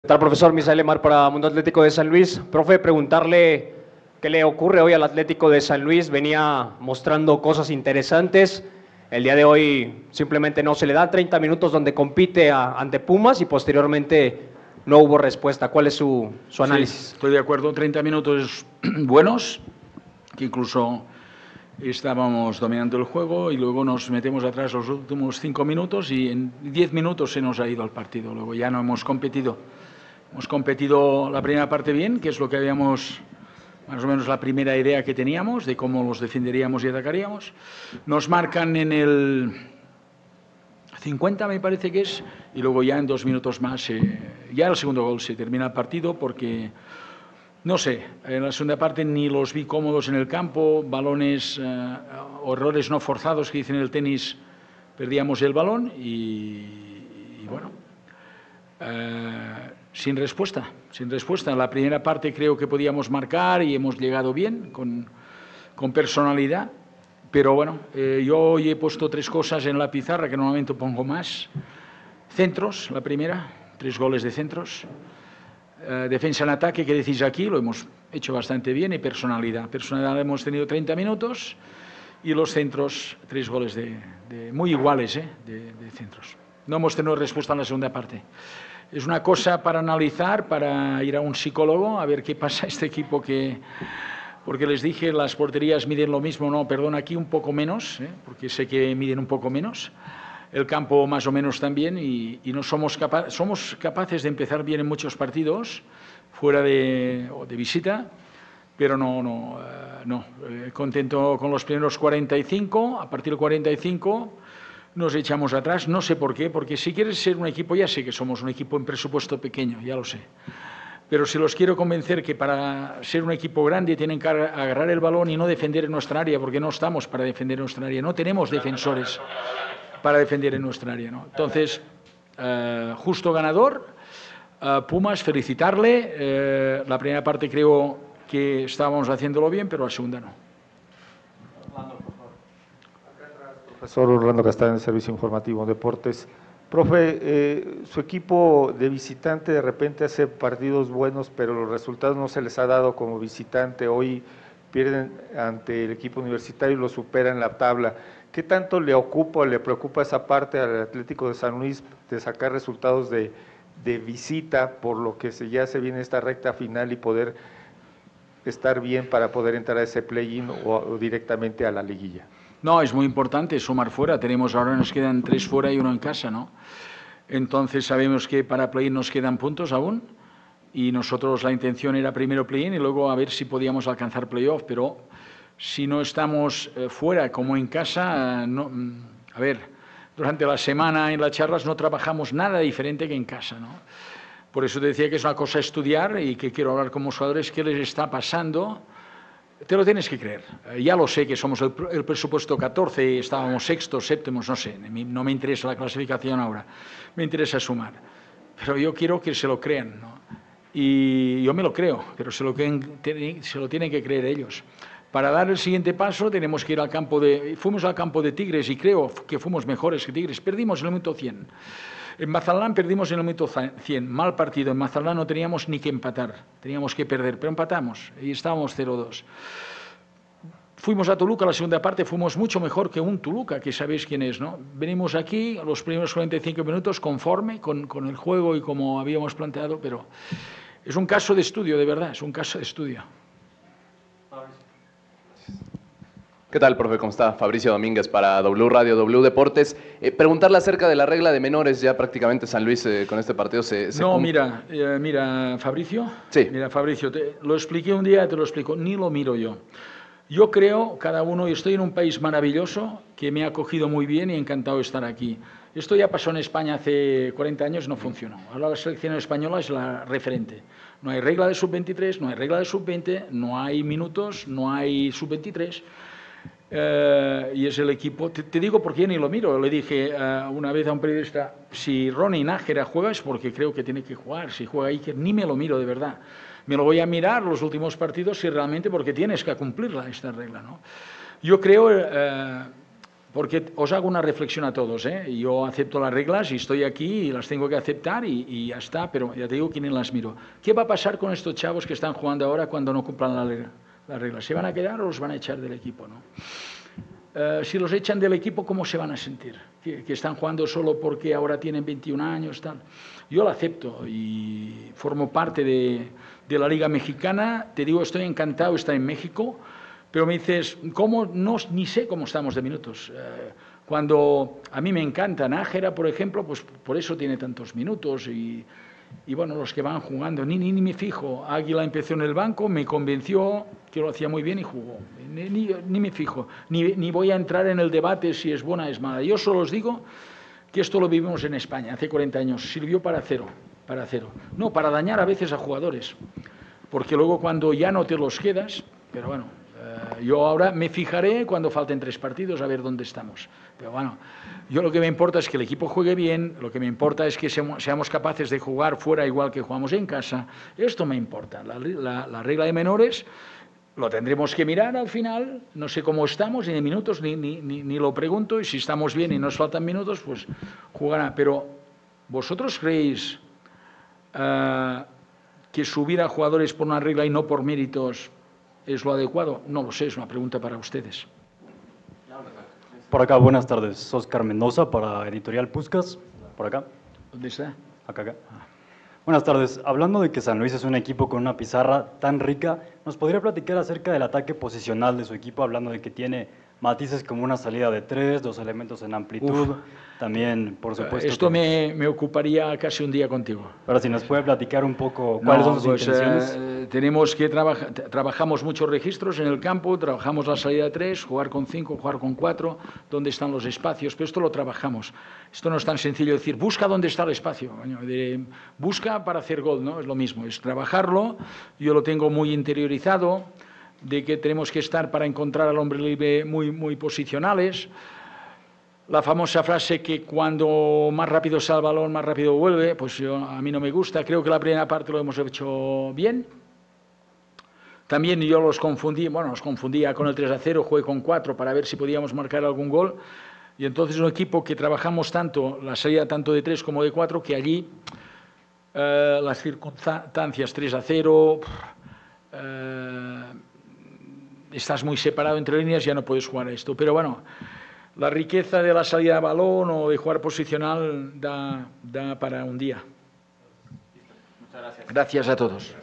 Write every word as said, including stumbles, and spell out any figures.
¿Qué tal, profesor? Misael Lemar para Mundo Atlético de San Luis. Profe, preguntarle qué le ocurre hoy al Atlético de San Luis. Venía mostrando cosas interesantes. El día de hoy simplemente no se le da treinta minutos donde compite a, ante Pumas y posteriormente no hubo respuesta. ¿Cuál es su, su análisis? Sí, estoy de acuerdo. treinta minutos buenos, que incluso estábamos dominando el juego y luego nos metemos atrás los últimos cinco minutos y en diez minutos se nos ha ido el partido. Luego ya no hemos competido. Hemos competido la primera parte bien, que es lo que habíamos, más o menos la primera idea que teníamos de cómo los defenderíamos y atacaríamos. Nos marcan en el cincuenta, me parece que es, y luego ya en dos minutos más, eh, ya el segundo gol se termina el partido porque, no sé, en la segunda parte ni los vi cómodos en el campo, balones eh, o errores no forzados que dicen en el tenis, perdíamos el balón y, y bueno, eh, sin respuesta, sin respuesta. En la primera parte creo que podíamos marcar y hemos llegado bien, con, con personalidad. Pero bueno, eh, yo hoy he puesto tres cosas en la pizarra que normalmente pongo más. Centros, la primera, tres goles de centros. Eh, defensa en ataque, que decís aquí, lo hemos hecho bastante bien. Y personalidad. Personalidad hemos tenido treinta minutos y los centros, tres goles de, de muy iguales eh, de, de centros. No hemos tenido respuesta en la segunda parte. Es una cosa para analizar, para ir a un psicólogo, a ver qué pasa a este equipo que... Porque les dije, las porterías miden lo mismo, no, perdón, aquí un poco menos, ¿eh? Porque sé que miden un poco menos, el campo más o menos también, y, y no somos, capa somos capaces de empezar bien en muchos partidos, fuera de, de visita, pero no, no, uh, no. Eh, contento con los primeros cuarenta y cinco, a partir del cuarenta y cinco nos echamos atrás, no sé por qué, porque si quieres ser un equipo, ya sé que somos un equipo en presupuesto pequeño, ya lo sé. Pero si los quiero convencer que para ser un equipo grande tienen que agarrar el balón y no defender en nuestra área, porque no estamos para defender en nuestra área, no tenemos defensores para defender en nuestra área, ¿no? Entonces, uh, justo ganador, uh, Pumas, felicitarle. Uh, la primera parte creo que estábamos haciéndolo bien, pero la segunda no. Profesor Orlando Castaño, Servicio Informativo Deportes. Profe, eh, su equipo de visitante de repente hace partidos buenos, pero los resultados no se les ha dado como visitante. Hoy pierden ante el equipo universitario y lo superan en la tabla. ¿Qué tanto le ocupa o le preocupa esa parte al Atlético de San Luis de sacar resultados de, de visita, por lo que se, ya se viene esta recta final y poder estar bien para poder entrar a ese play-in o, o directamente a la liguilla? No, es muy importante sumar fuera. Tenemos ahora nos quedan tres fuera y uno en casa, ¿no? Entonces sabemos que para play-in nos quedan puntos aún y nosotros la intención era primero play-in y luego a ver si podíamos alcanzar play-off, pero si no estamos eh, fuera como en casa, eh, no, a ver, durante la semana en las charlas no trabajamos nada diferente que en casa, ¿no? Por eso te decía que es una cosa estudiar y que quiero hablar con los jugadores qué les está pasando. Te lo tienes que creer. Ya lo sé que somos el, el presupuesto catorce, estábamos sextos, séptimos, no sé, no me interesa la clasificación ahora, me interesa sumar. Pero yo quiero que se lo crean, ¿no? Y yo me lo creo, pero se lo, creen, se lo tienen que creer ellos. Para dar el siguiente paso tenemos que ir al campo de... Fuimos al campo de Tigres y creo que fuimos mejores que Tigres. Perdimos en el minuto cien. En Mazatlán perdimos en el minuto cien. Mal partido. En Mazatlán no teníamos ni que empatar. Teníamos que perder, pero empatamos y estábamos cero dos. Fuimos a Toluca, la segunda parte, fuimos mucho mejor que un Toluca, que sabéis quién es, ¿no? Venimos aquí a los primeros cuarenta y cinco minutos conforme con, con el juego y como habíamos planteado, pero es un caso de estudio, de verdad, es un caso de estudio. ¿Qué tal, profe? ¿Cómo está? Fabricio Domínguez para W Radio, W Deportes. Eh, preguntarle acerca de la regla de menores, ya prácticamente San Luis eh, con este partido se... se no, mira, eh, mira, Fabricio. Sí. Mira, Fabricio, te, lo expliqué un día, te lo explico, ni lo miro yo. Yo creo, cada uno, y estoy en un país maravilloso que me ha acogido muy bien y encantado de estar aquí. Esto ya pasó en España hace cuarenta años, no funcionó. Ahora la selección española es la referente. No hay regla de sub veintitrés, no hay regla de sub veinte, no hay minutos, no hay sub veintitrés. Uh, y es el equipo, te, te digo porque ni lo miro, le dije uh, una vez a un periodista, si Ronnie Nájera juega es porque creo que tiene que jugar, si juega Iker, ni me lo miro de verdad, me lo voy a mirar los últimos partidos si realmente porque tienes que cumplirla esta regla, ¿no? Yo creo, uh, porque os hago una reflexión a todos, ¿eh? Yo acepto las reglas y estoy aquí y las tengo que aceptar y, y ya está, pero ya te digo quién las miro. ¿Qué va a pasar con estos chavos que están jugando ahora cuando no cumplan la regla? Las reglas. ¿Se van a quedar o los van a echar del equipo, no? Uh, si los echan del equipo, ¿cómo se van a sentir? ¿Que, que están jugando solo porque ahora tienen veintiún años, tal? Yo lo acepto y formo parte de, de la Liga Mexicana. Te digo, estoy encantado de estar en México, pero me dices, ¿cómo? No, ni sé cómo estamos de minutos. Uh, cuando a mí me encanta Nájera, por ejemplo, pues por eso tiene tantos minutos y... Y bueno, los que van jugando, ni, ni, ni me fijo. Águila empezó en el banco, me convenció que lo hacía muy bien y jugó. Ni, ni, ni me fijo, ni, ni voy a entrar en el debate si es buena o es mala. Yo solo os digo que esto lo vivimos en España hace cuarenta años. Sirvió para cero, para cero. No, para dañar a veces a jugadores. Porque luego cuando ya no te los quedas, pero bueno, eh, yo ahora me fijaré cuando falten tres partidos a ver dónde estamos. Pero bueno, yo lo que me importa es que el equipo juegue bien, lo que me importa es que seamos capaces de jugar fuera igual que jugamos en casa. Esto me importa. La, la, la regla de menores lo tendremos que mirar al final. No sé cómo estamos, ni de minutos, ni, ni, ni, ni lo pregunto. Y si estamos bien y nos faltan minutos, pues jugará. Pero, ¿vosotros creéis uh, que subir a jugadores por una regla y no por méritos es lo adecuado? No lo sé, es una pregunta para ustedes. Por acá, buenas tardes. Oscar Mendoza para Editorial Puskas. Por acá. ¿Dónde está? Acá, acá. Buenas tardes. Hablando de que San Luis es un equipo con una pizarra tan rica, ¿nos podría platicar acerca del ataque posicional de su equipo? Hablando de que tiene matices como una salida de tres, dos elementos en amplitud, Uf. también, por supuesto... Esto con... me, me ocuparía casi un día contigo. Pero si nos puede platicar un poco cuáles no, son sus pues, intenciones. Eh, tenemos que trabajar, trabajamos muchos registros en el campo, trabajamos la salida de tres, jugar con cinco, jugar con cuatro, dónde están los espacios, pero esto lo trabajamos. Esto no es tan sencillo decir, busca dónde está el espacio, de, busca para hacer gol, ¿no? Es lo mismo, es trabajarlo, yo lo tengo muy interiorizado, de que tenemos que estar para encontrar al hombre libre muy, muy posicionales. La famosa frase que cuando más rápido sale el balón, más rápido vuelve, pues yo, a mí no me gusta. Creo que la primera parte lo hemos hecho bien. También yo los confundí, bueno, los confundía con el tres a cero, jugué con cuatro para ver si podíamos marcar algún gol. Y entonces un equipo que trabajamos tanto, la salida tanto de tres como de cuatro, que allí eh, las circunstancias tres a cero... Eh, estás muy separado entre líneas, ya no puedes jugar a esto. Pero bueno, la riqueza de la salida de balón o de jugar posicional da, da para un día. Muchas gracias. Gracias a todos.